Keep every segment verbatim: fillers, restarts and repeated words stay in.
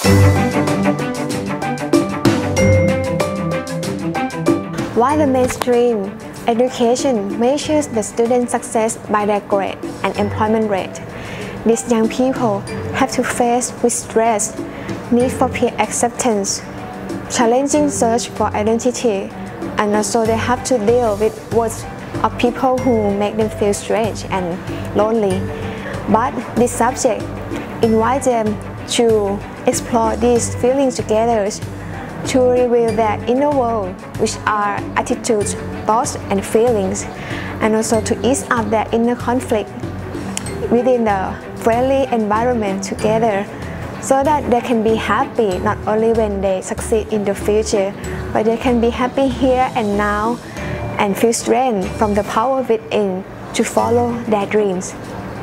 While the mainstream education measures the student success by their grade and employment rate, these young people have to face with stress, need for peer acceptance, challenging search for identity, and also they have to deal with words of people who make them feel strange and lonely. But this subject invites them to explore these feelings together, to reveal their inner world, which are attitudes, thoughts, and feelings, and also to ease up their inner conflict within the friendly environment together, so that they can be happy not only when they succeed in the future, but they can be happy here and now and feel strength from the power within to follow their dreams.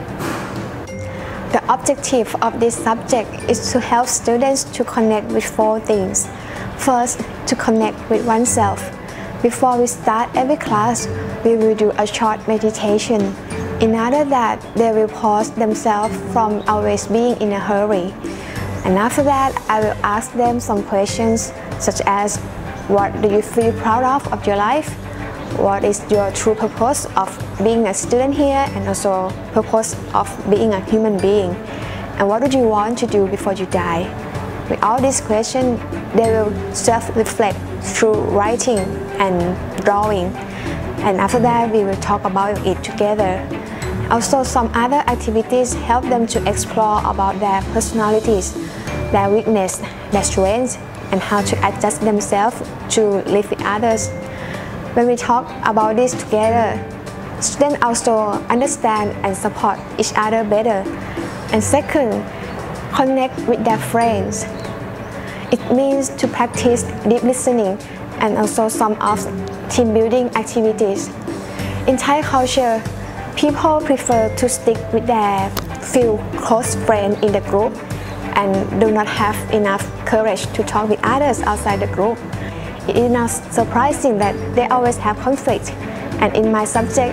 The objective of this subject is to help students to connect with four things. First, to connect with oneself. Before we start every class, we will do a short meditation. In order that they will pause themselves from always being in a hurry. And after that, I will ask them some questions such as, what do you feel proud of of your life? What is your true purpose of being a student here, and also purpose of being a human being? And what do you want to do before you die? With all these questions, they will self-reflect through writing and drawing. And after that, we will talk about it together. Also, some other activities help them to explore about their personalities, their weakness, their strengths, and how to adjust themselves to live with others. When we talk about this together, students also understand and support each other better. And second, connect with their friends. It means to practice deep listening and also some of team building activities. In Thai culture, people prefer to stick with their few close friends in the group and do not have enough courage to talk with others outside the group. It is not surprising that they always have conflict, and in my subject,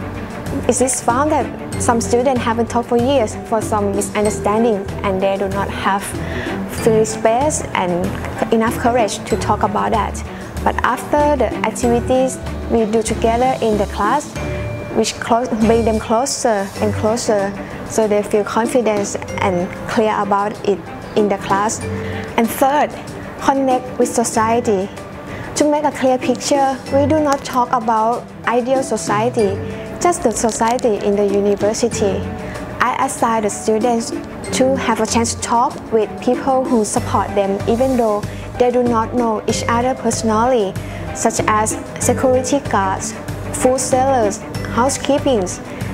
it is found that some students haven't talked for years for some misunderstanding, and they do not have free space and enough courage to talk about that. But after the activities we do together in the class, which bring them closer and closer, so they feel confident and clear about it in the class. And third, connect with society. To make a clear picture, we do not talk about ideal society, just the society in the university. I assign the students to have a chance to talk with people who support them even though they do not know each other personally, such as security guards, food sellers, housekeeping,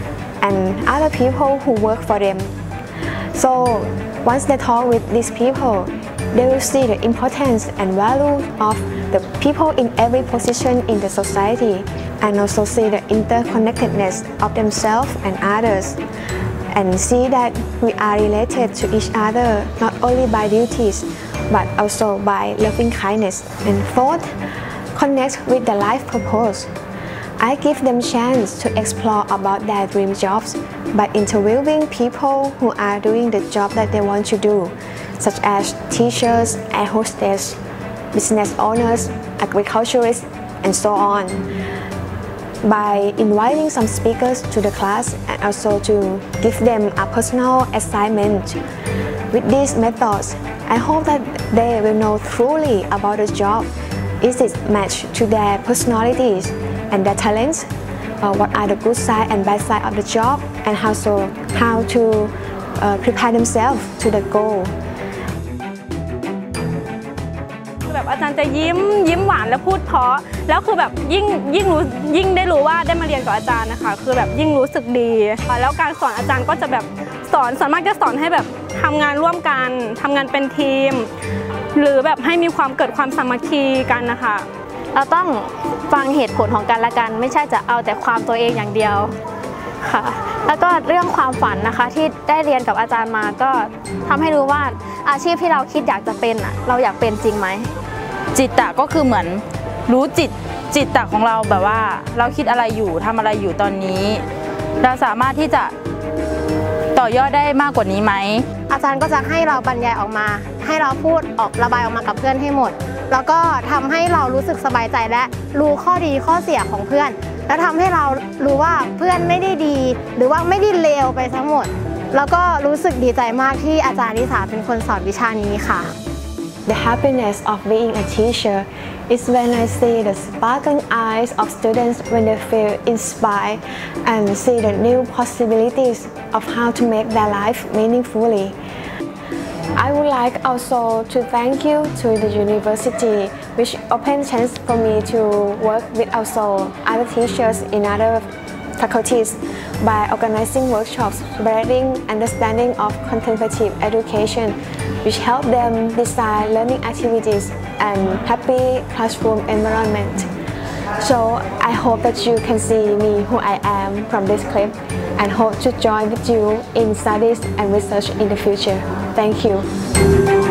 and other people who work for them. So once they talk with these people, they will see the importance and value of the people in every position in the society, and also see the interconnectedness of themselves and others, and see that we are related to each other not only by duties but also by loving kindness. And fourth, connect with the life purpose. I give them chance to explore about their dream jobs by interviewing people who are doing the job that they want to do, such as teachers, air hostess, business owners, agriculturists, and so on. By inviting some speakers to the class and also to give them a personal assignment. With these methods, I hope that they will know truly about the job. Is it matched to their personalities and their talents? Uh, what are the good side and bad side of the job, and how so how to uh, prepare themselves to the goal. แบบอาจารย์จะยิ้มยิ้มหวานและพูดเพราะแล้วคือแบบยิ่งยิ่งรู้ยิ่งได้รู้ว่าได้มาเรียนกับอาจารย์นะคะคือแบบยิ่งรู้สึกดีแล้วการสอนอาจารย์ก็จะแบบสอนส่วนมากจะสอนให้แบบทำงานร่วมกันทำงานเป็นทีมหรือแบบให้มีความเกิดความสามัคคีกันนะคะเราต้องฟังเหตุผลของกันและกันไม่ใช่จะเอาแต่ความตัวเองอย่างเดียวค่ะแล้วก็เรื่องความฝันนะคะที่ได้เรียนกับอาจารย์มาก็ทำให้รู้ว่าอาชีพที่เราคิดอยากจะเป็นอ่ะเราอยากเป็นจริงไหมจิตตะก็คือเหมือนรู้จิตจิตตะของเราแบบว่าเราคิดอะไรอยู่ทำอะไรอยู่ตอนนี้เราสามารถที่จะต่อยอดได้มากกว่านี้ไหมอาจารย์ก็จะให้เราบรรยายออกมาให้เราพูดออกระบายออกมากับเพื่อนให้หมดแล้วก็ทำให้เรารู้สึกสบายใจและรู้ข้อดีข้อเสียของเพื่อนและทำให้เรารู้ว่าเพื่อนไม่ได้ดีหรือว่าไม่ได้เลวไปทั้งหมดแล้วก็รู้สึกดีใจมากที่อาจารย์ลิสาเป็นคนสอนวิชานี้ค่ะ The happiness of being a teacher is when I see the sparkling eyes of students when they feel inspired and see the new possibilities of how to make their life meaningfully. I would like also to thank you to the university which opened chance for me to work with also other teachers in other faculties by organizing workshops spreading understanding of contemplative education which help them design learning activities and happy classroom environment. So I hope that you can see me who I am from this clip and hope to join with you in studies and research in the future. Thank you.